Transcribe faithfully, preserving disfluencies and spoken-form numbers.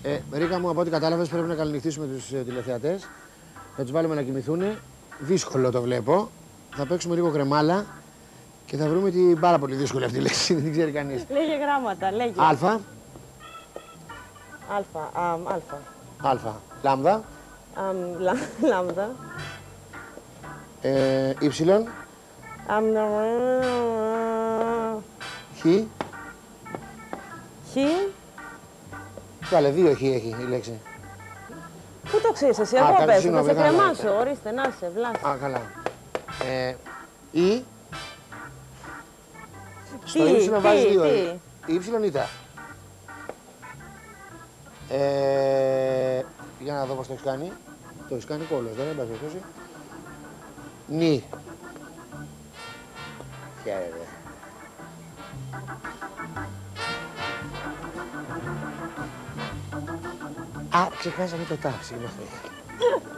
Ε, Ρίκα μου, από ό,τι κατάλαβες, πρέπει να καληνυχτήσουμε τους ε, τηλεθεατές. Θα τους βάλουμε να κοιμηθούν. Δύσκολο το βλέπω. Θα παίξουμε λίγο κρεμάλα και θα βρούμε την πάρα πολύ δύσκολη αυτή λέξη. Δεν ξέρει κανείς. Λέγε γράμματα, λέγε. Αλφα. Αλφα. Αμ, αλφα. Αλφα. Λάμδα. Αμ, λα, λάμδα. Ε, Ήψιλον. Αμ, Χ. χ. Βάλε, δύο χ έχει η λέξη. Πού το ξέρεις εσύ, Α, εγώ κάτι παίζω, θα συγγνώμη, σε καλά. κρεμάσω, ορίστε, να σε, βλάσε. Α, καλά. Ε, Ή. Στο Τι, ύψιλον τι, βάζει δύο. τι. Ήψιλον ή τα. Ε, για να δω πώς το έχεις κάνει. Το έχεις κάνει κόλλος, δεν είναι περιπτώσει. Νι. Χαίρετε. Α, ξεχάσαμε το τάψι, συγγνώμη.